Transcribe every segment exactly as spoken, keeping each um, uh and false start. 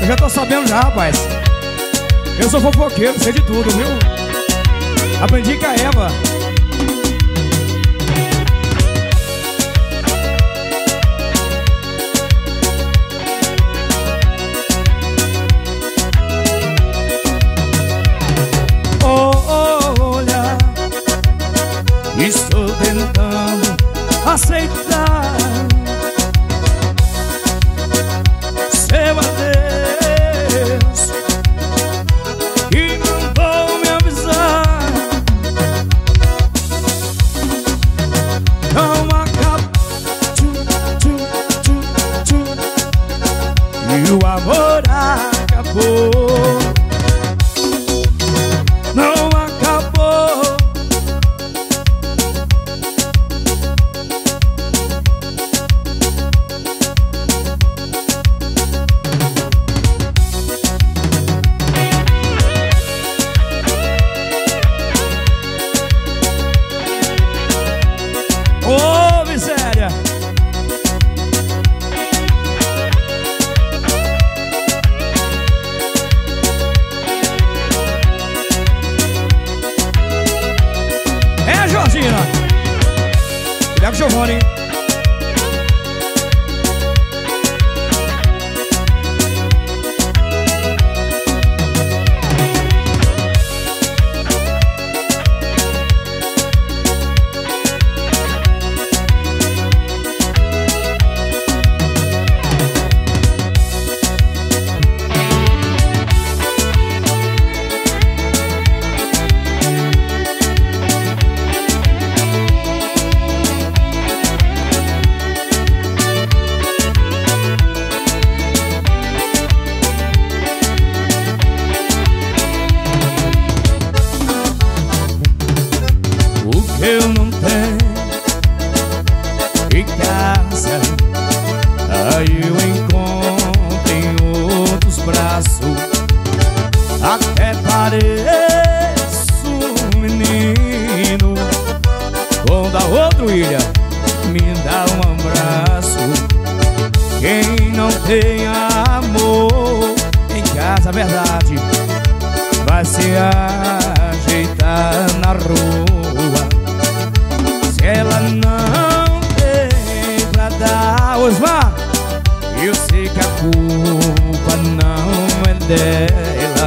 Eu já tô sabendo já, rapaz. Eu sou fofoqueiro, sei de tudo, viu? Aprendi com a Eva. Olha, estou tentando aceitar seu adeus e não vou me avisar. Não acaba tchu, tchu, tchu, tchu, e o amor acabou. Não acabou. Ô, miséria! É, Georgina! Cuidado com o Giovanni, hein? Eu não tenho em casa, aí eu encontro em outros braços. Até pareço um menino quando a outra ilha me dá um abraço. Quem não tem amor em casa, verdade, vai se ajeitar na rua. Se ela não tem pra dar, Osmar, eu sei que a culpa não é dela.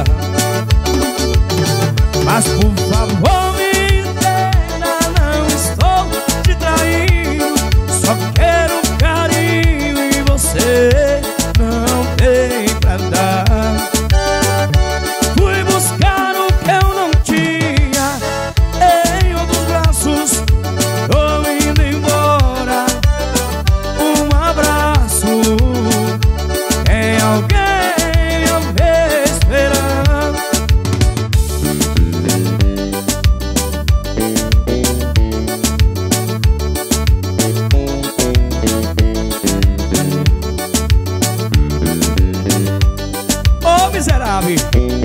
Mas por favor me entenda, não estou te traindo, só quero carinho e você não tem pra dar. Fui buscar o que eu não tinha em outros braços. Tô indo embora, um abraço. Tem alguém a me esperar. Ô, miserável!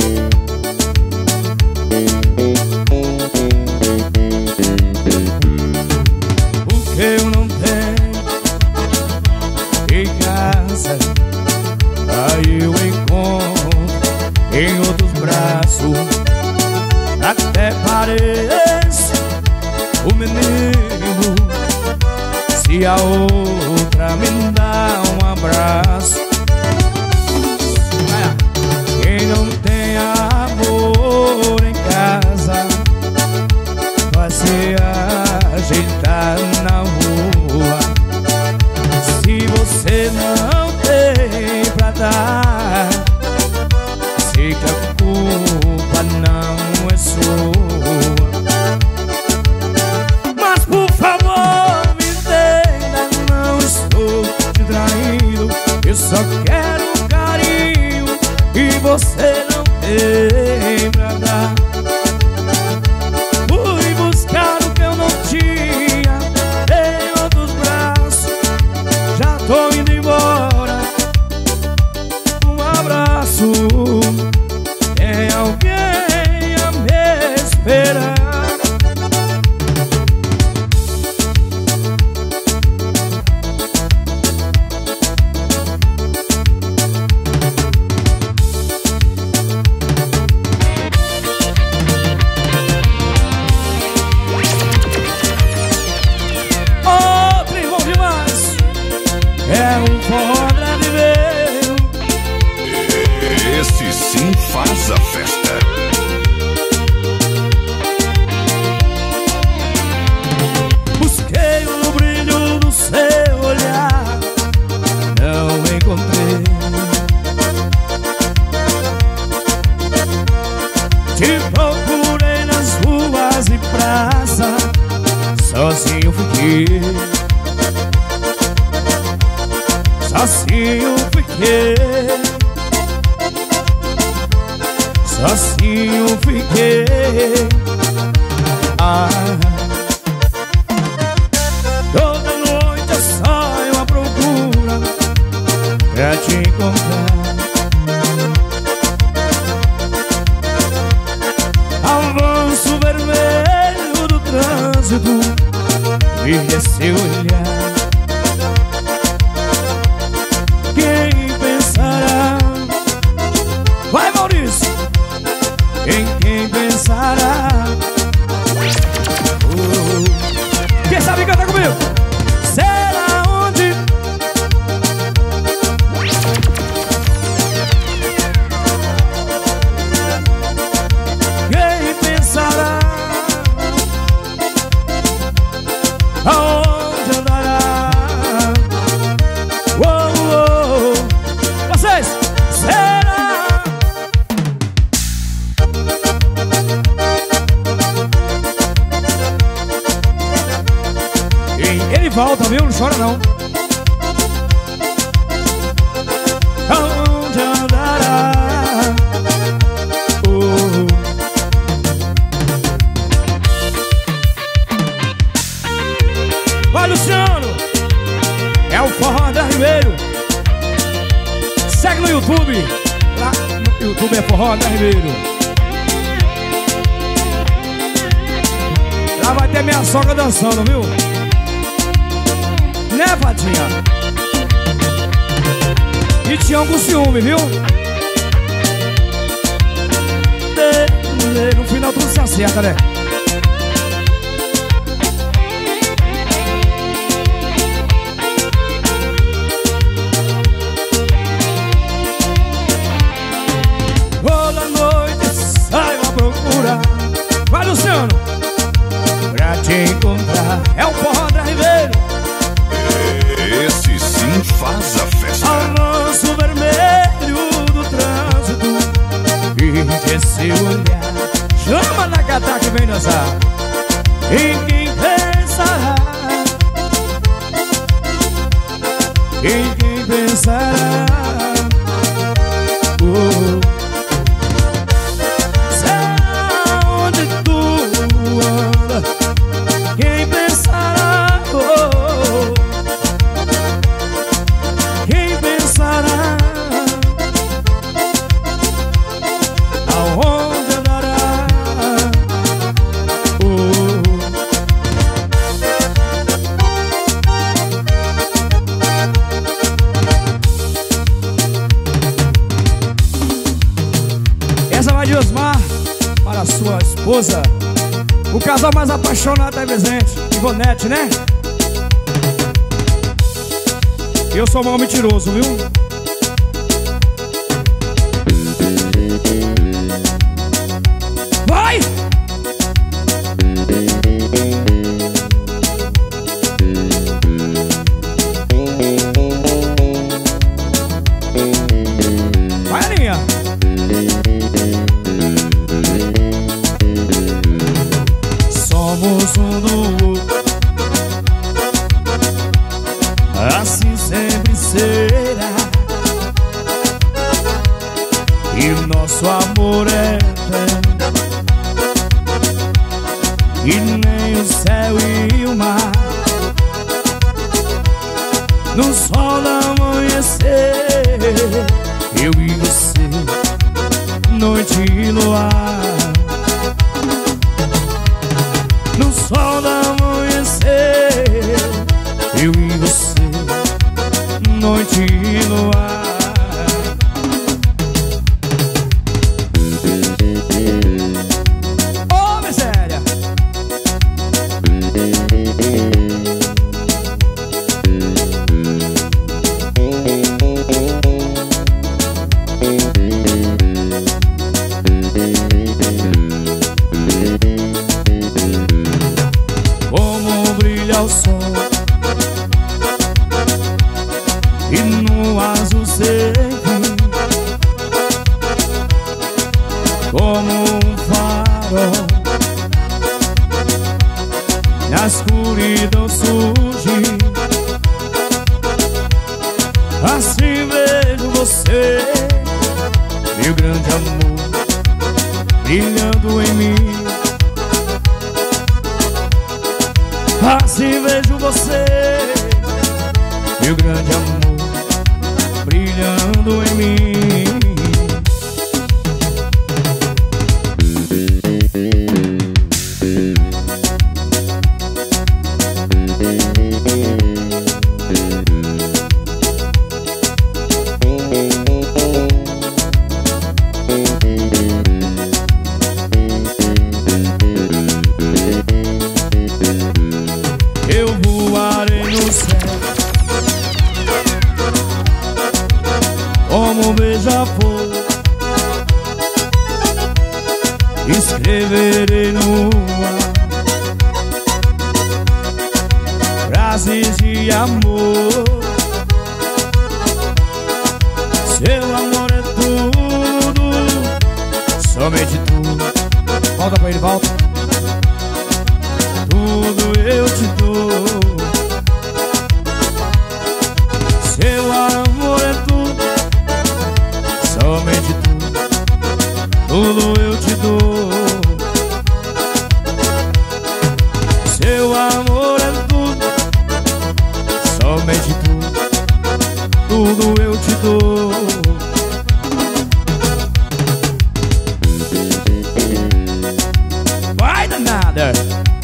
Eu não tenho em casa, aí eu encontro em outros braços. Até parece um menino se a outra me dá um abraço. Quem não tem amor em casa vai se ajeitar na rua. Se você não tem pra dar, sei que a culpa não é sua. Mas por favor me entenda, não estou te traindo, eu só quero carinho e você não tem pra dar. Fui buscar o que eu não tinha em outros braços. Já tô indo embora, um abraço. Tem alguém a me esperar. faz a festa. Busquei no brilho do seu olhar, não encontrei. Te procurei nas ruas e praças, sozinho fiquei. Sozinho fiquei. Sozinho fiquei. Ah. Toda noite eu saio à procura pra te encontrar. Avanço vermelho do trânsito, brilha seu olhar. Quem pensará? Vai, Maurício! Em quem pensará? Oh. Quem sabe cantar comigo? Será onde? Quem pensará? Aonde andará? Oh, oh. Vocês, será? E ele volta, viu? Não chora não. Aonde andará? Oh. Vai, Luciano! É o Forró André Ribeiro. Segue no YouTube. Lá no YouTube é Forró André Ribeiro. Lá vai ter minha sogra dançando, viu? Né, Patinha? E Tião com ciúme, viu? No final tudo se acerta, né? Toda noite saio à procura. Vai, Luciano! Pra te encontrar. É o Forró André Ribeiro. Esse sim faz a festa. Avanço vermelho do trânsito, e esse olhar. Chama na cata que vem dançar. Em quem pensará? Em quem pensará? Oh. Será onde tu anda? Quem pensará? Oh. Quem pensará? Aonde andará? Oh. Essa vai de Osmar para sua esposa, o casal mais apaixonado da presente, Ivonete, né? Eu sou mal mentiroso, viu? Vai! Vai, Aninha! Somos um do outro, assim sempre será. E o nosso amor é eterno, e nem o céu e o mar. No sol do amanhecer, eu e você, noite e luar. No sol do amanhecer, eu e você, noite e luar. Ô, oh, miséria! meu grande amor brilhando em mim. Assim vejo você, meu grande amor brilhando em mim. Como beija-flor, escreverei no ar frases de amor. Seu amor é tudo, somente tudo. Volta pra ele, volta. Tudo eu te dou. Seu amor é tudo, somente tudo, tudo eu te dou. Seu amor é tudo, somente tudo, tudo eu te dou. Vai danada!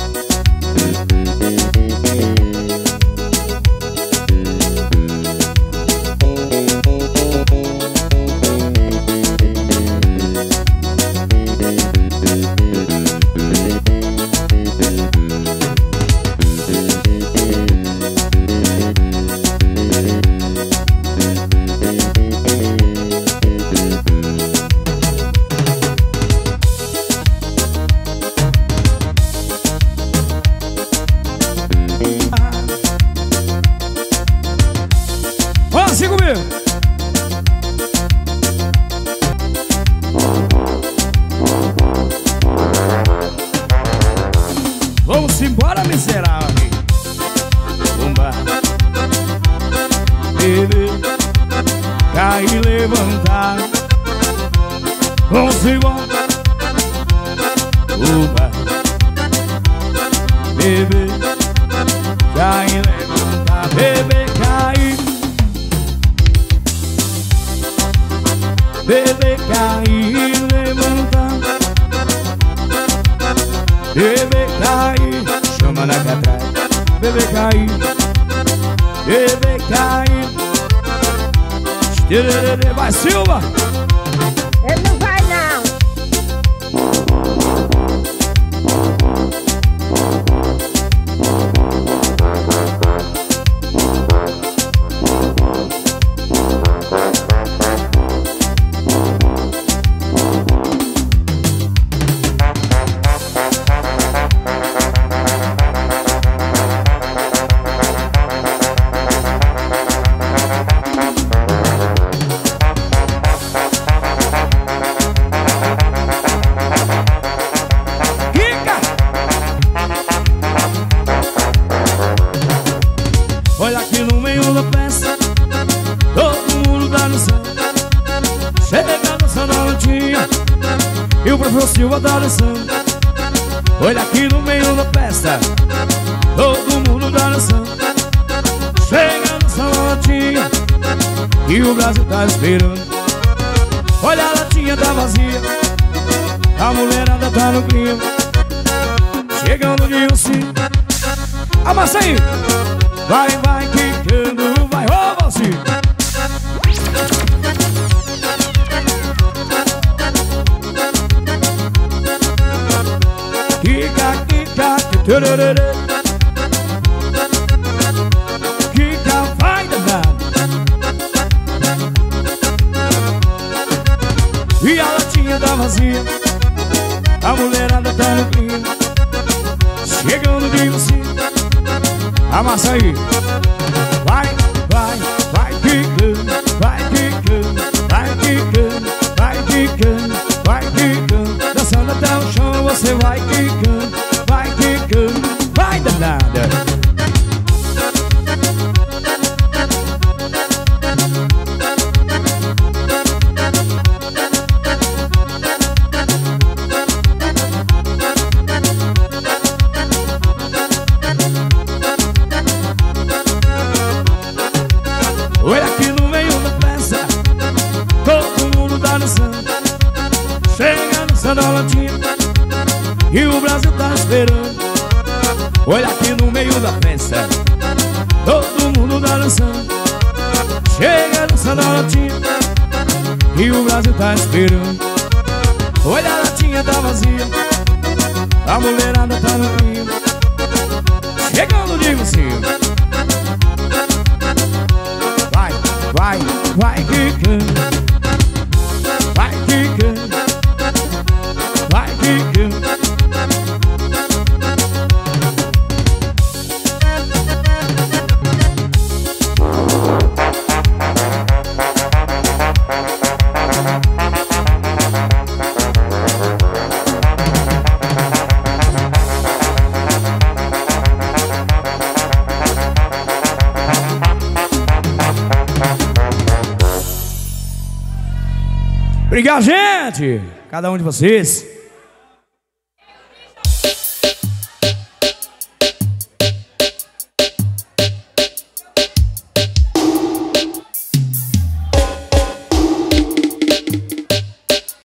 Vamos embora, miserável. Bomba. Beber, cair e levantar. Vamos embora. Bomba. Beber, cair e levantar. Beber, cair. Beber, cair e levantar. Bebê cair, chama na catraca. Bebê cair, bebê cair. Estirerê, vai Silva. Ele não vai não. Olha aqui no meio da festa, todo mundo dançando. Chega dançando a notinha e o professor Silva tá dançando. Olha aqui no meio da festa, todo mundo dançando. Chega dançando a notinha e o Brasil tá esperando. Olha a latinha tá vazia, a mulherada tá no clima. Chegando de um sim, amassa aí. Vai, vai, quicando, vai, ô, Valci. Kika, kika, turururu. Kika, vai danado. E a latinha tá vazia, a mulherada tá no clima. Chegando de você, amassa aí. Vai, vai, vai quicando, vai quicando, vai quicando, vai quicando, vai quicando. Dançando até o chão, você vai quicando, vai quicando, vai danada. Olha aqui no meio da festa, todo mundo tá dançando. Chega dançando a latinha e o Brasil tá esperando. Olha aqui no meio da festa, todo mundo tá dançando. Chega dançando a latinha e o Brasil tá esperando. Olha, a latinha tá vazia, a mulherada tá no clima, chegando de você. Vai, vai, vai quicando, vai quicando, vai quicando. Obrigado, gente! Cada um de vocês.